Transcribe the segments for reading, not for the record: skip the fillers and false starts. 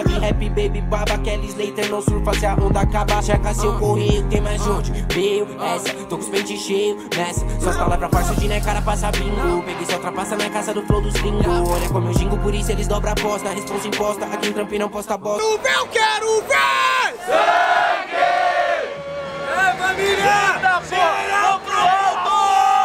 suave, rap, baby, baba. Kelly Slater não surfa se a onda acaba. Checa seu correio, tem mais onde? Veio essa, tô com os pentes cheios nessa. Suas palavras farsa de né, cara, passa bingo. Peguei só ultrapassa na casa do flow dos gringos. Olha como eu gingo, por isso eles dobram a aposta. Responsa imposta, aqui em Trampi não posta bosta. Eu quero ver sangue! É, família! Geral pro alto!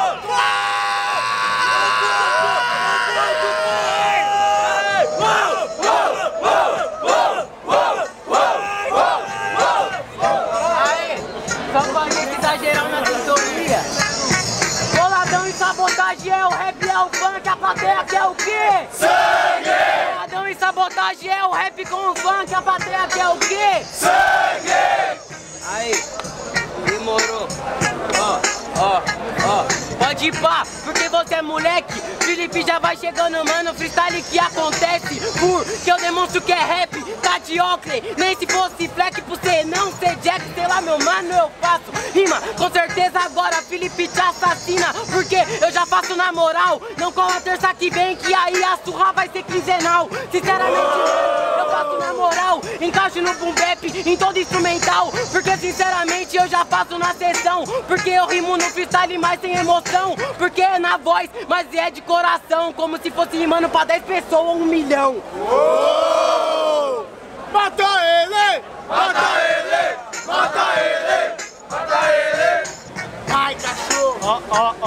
Sabotagem é o rap, é o funk, a plateia quer o quê? Sangue! Boladão e sabotagem é o rap com o funk, a plateia quer o quê? Sangue! Aí, demorou. Ó. Pode ir pá, porque você é moleque. Felipe já vai chegando, mano, freestyle que acontece. Porque eu demonstro que é rap, tá de Oakley. Nem se fosse fleck pra você não ser Jack, sei lá, meu mano, eu faço rima. Com certeza agora Felipe te assassina, porque eu já faço na moral. Não com a terça que vem, que aí a surra vai ser quinzenal. Sinceramente, eu faço na moral. Encaixo no boom bap, em todo instrumental. Porque sinceramente eu já faço na sessão. Porque eu rimo no freestyle, mas sem emoção. Porque é na voz, mas é de coração. Como se fosse rimando pra 10 pessoas ou 1 milhão. Oh! Mata ele! Mata ele! Mata ele! Mata ele! Ai, cachorro!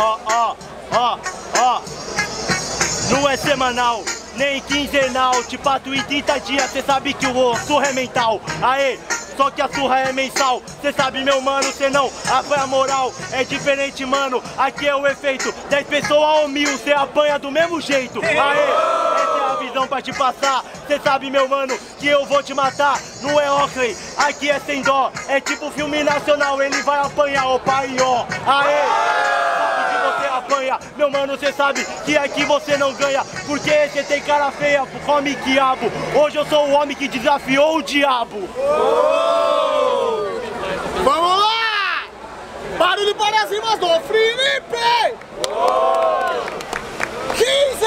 Ó. Não é semanal, nem quinzenal. Te pato em 30 dias, cê sabe que o surra é mental. Aê! Só que a surra é mensal, cê sabe meu mano, cê não apanha moral, é diferente mano, aqui é o efeito, 10 pessoas ou 1000, cê apanha do mesmo jeito. Aê, essa é a visão pra te passar, cê sabe meu mano, que eu vou te matar, não é Oakley, aqui é sem dó, é tipo filme nacional, ele vai apanhar, ó pai, ó. Aê, sabe que você apanha, meu mano, cê sabe que aqui você não ganha, porque cê tem cara feia, come quiabo, hoje eu sou o homem que desafiou o diabo. Vamos lá! Barulho para as rimas do Felipe! 15!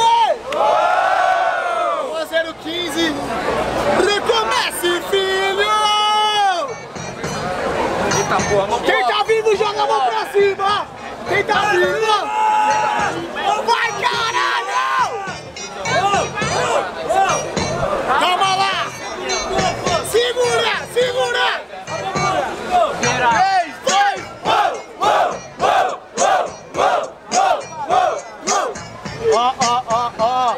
1-0-15! Recomece, filho! Quem tá vivo joga a mão pra cima! Quem tá vivo? Vai, caralho! Calma lá! Segura! Segura! Ó.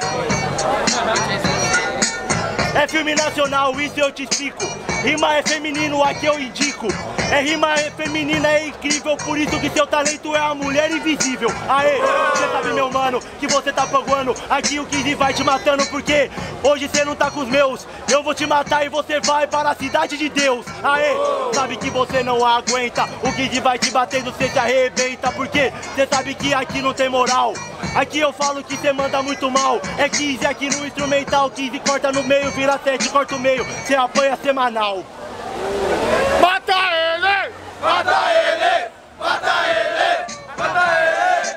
É filme nacional, isso eu te explico. Rima é feminino, aqui eu indico. Rima é feminina, é incrível. Por isso que seu talento é a mulher invisível. Aê, você sabe meu mano, que você tá panguando. Aqui o 15 vai te matando, porque hoje você não tá com os meus. Eu vou te matar e você vai para a cidade de Deus. Aê, sabe que você não aguenta. O 15 vai te batendo, você se arrebenta. Porque você sabe que aqui não tem moral. Aqui eu falo que você manda muito mal. É 15 aqui no instrumental. 15 corta no meio, vira 7, corta o meio. Você apanha semanal. Mata ele! Mata ele! Mata ele! Mata ele!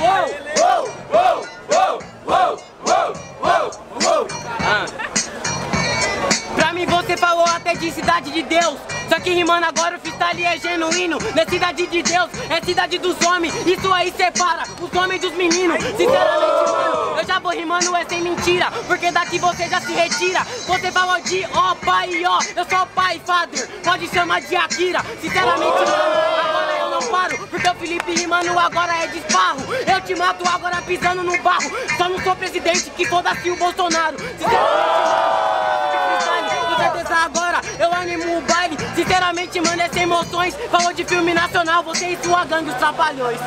Pra mim você falou até de cidade de Deus. Só que rimando agora o freestyle é genuíno. Não é cidade de Deus, é cidade dos homens. Isso aí separa os homens dos meninos. Sinceramente, mano, eu já vou rimando, é sem mentira. Porque daqui você já se retira. Você falou de ó pai, ó. Eu sou pai, father, pode chamar de Akira. Sinceramente, mano, agora eu não paro. Porque o Felipe rimando agora é de esparro. Eu te mato agora pisando no barro. Só não sou presidente, que foda-se o Bolsonaro. Sinceramente, mano, com certeza agora eu animo o baile. Sinceramente, mano, é sem emoções. Falou de filme nacional, você e sua gangue, os trapalhões.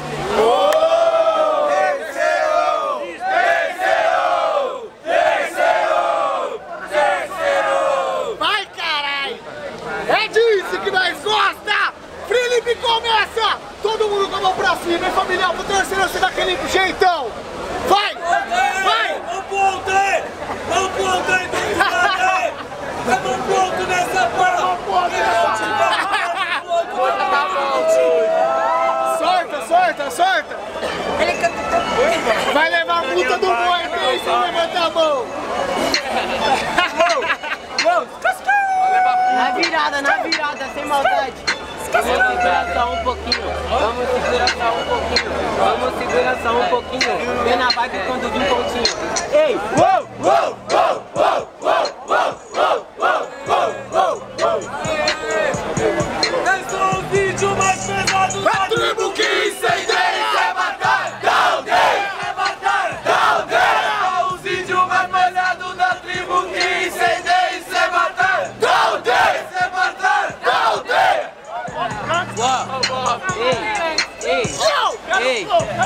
Vai, caralho! É disso que nós gosta! Felipe começa! Todo mundo com a mão pra cima, hein, família? Vou torcer você daquele jeitão! Vai! Vai! Vamos pro alto aí! Vamos pro alto aí, vamos pro alto nessa porra! Sorta! Vai levar a multa do boi, tem sem levantar a mão! só um pouquinho. Vamos segurar só um pouquinho. Vamos segurar só um pouquinho. Vem na vibe quando de um pontinho. Ei! Uou, uou, uou, uou, uou, uou, uou, uou, uou, uou. Esse é o vídeo mais pesado da tribo que incendeia é matar, Down é matar, Down é o vídeo mais pesado da tribo que incendeia é matar, Down é matar, Down Ei!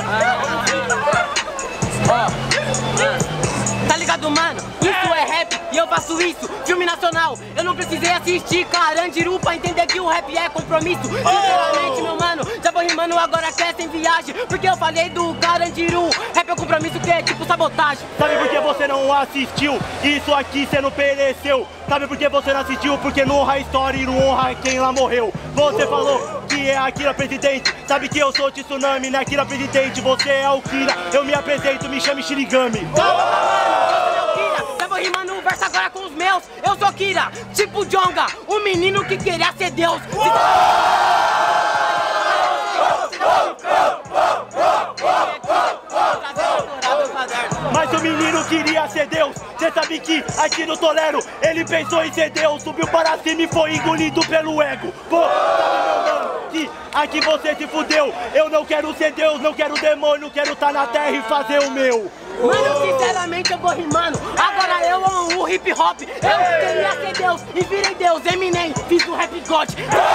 Tá ligado, mano? Isso é rap e eu faço isso. Filme nacional, eu não precisei assistir Carandiru pra entender que o rap é compromisso. Sinceramente, meu mano, já vou rimando agora que é sem viagem. Porque eu falei do Carandiru. Rap é um compromisso que é tipo sabotagem. Sabe por que você não assistiu? Isso aqui você não pereceu. Sabe por que você não assistiu? Porque não honra a história e não honra quem lá morreu. Você falou que é Akira presidente. Sabe que eu sou Tsunami, não é Akira presidente. Você é o Kira, eu me apresento, me chame Shinigami. Já vou rimando o verso agora com os meus. Eu sou Kira, tipo Jonga, o menino que queria ser Deus. Mas o menino queria ser Deus. Cê sabe que aqui no Tolero ele pensou em ser Deus. Subiu para cima e foi engolido pelo ego. Pô, sabe meu mano, que aqui você se fudeu. Eu não quero ser Deus, não quero demônio. Quero estar na terra e fazer o meu. Mano, sinceramente eu vou rimando. Agora eu amo o hip hop. Eu queria ser Deus e virei Deus. Eminem, fiz o rap God.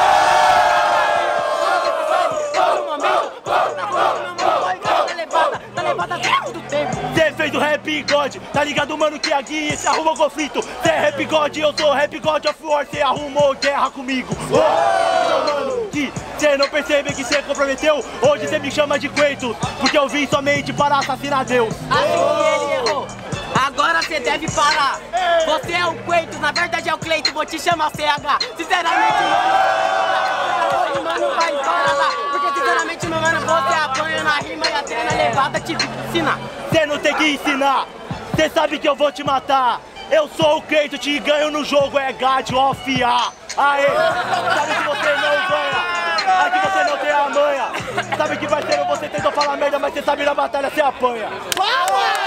Tá levada tempo do tempo. Cê fez o rap God, tá ligado mano que aqui cê arrumou conflito. Cê é rap God, eu sou rap God of War. Cê arrumou guerra comigo. Mano, que cê não percebe que cê comprometeu. Hoje cê me chama de Kratos, porque eu vim somente para assassinar Deus. Assim que ele errou. Agora cê deve parar. Você é o Kratos, na verdade é o Cleito. Vou te chamar CH. Sinceramente, mano, vai para lá. Porque sinceramente, meu mano, você apanha na rima e até na levada te ensinar. Cê não tem que ensinar, cê sabe que eu vou te matar. Eu sou o Kratos, te ganho no jogo, é God of A. Aê, sabe que você não ganha, aqui você não tem a manha. Sabe que vai ser você tentou falar merda, mas cê sabe na batalha cê apanha.